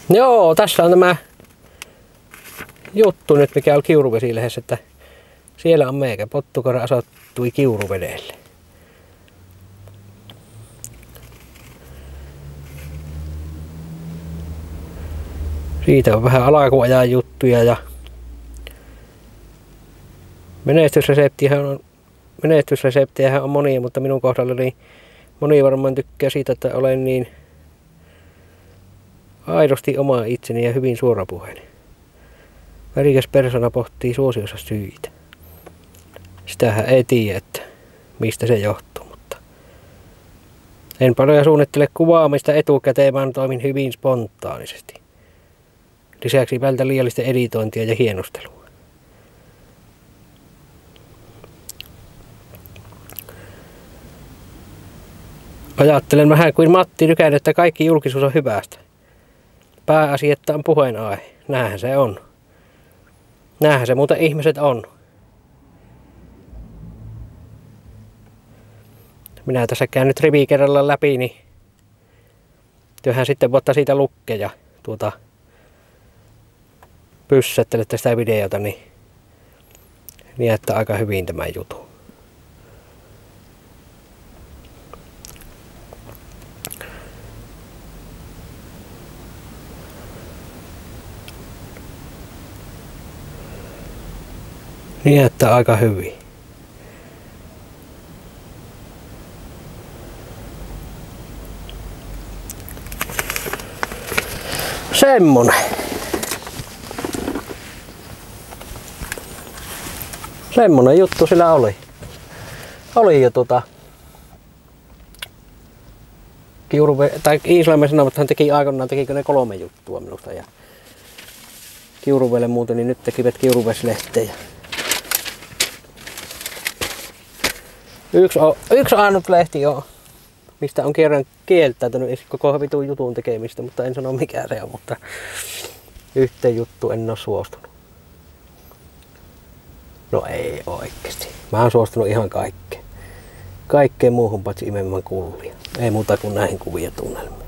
Joo, tässä on tämä juttu nyt, mikä on Kiuruvesilehdessä, että siellä on meikä. Pottukoira asettui Kiuruvedelle. Siitä on vähän alkuajan juttuja ja menestysreseptiähän on monia, mutta minun kohdallani moni varmaan tykkää siitä, että olen niin aidosti oma itseni ja hyvin suorapuheinen. Värikäs persona pohtii suosionsa syitä. Sitähän ei tiedä, että mistä se johtuu, mutta en paljon suunnittele kuvaamista etukäteen, vaan toimin hyvin spontaanisesti. Lisäksi vältän liiallista editointia ja hienostelua. Ajattelen vähän kuin Matti Nykänen, että kaikki julkisuus on hyvästä. Pääasia, että on puheenaihe. Näinhän se on. Näinhän se muuten ihmiset on. Minä tässä käyn nyt rivi kerrallaan läpi, niin työhän sitten voittaa siitä lukkeja pyssättelette sitä videota, niin että aika hyvin tämä juttu. Niin että aika hyvin. Semmonen. Semmonen juttu sillä oli. Oli jo Iisalmen Sanomat hän teki aikanaan, tekikö ne 3 juttua minusta ja Kiuruvelle muuten, niin nyt tekivät Kiuruvesilehteä. Yksi ainut lehti on, mistä on kerran kieltäytynyt koko vitun jutun tekemistä, mutta en sano mikä se on, mutta yhteen juttu en ole suostunut. No ei oikeesti. Mä oon suostunut ihan kaikkeen. Kaikkeen muuhun paitsi imemään kullia. Ei muuta kuin näihin kuvia tunnelmiin.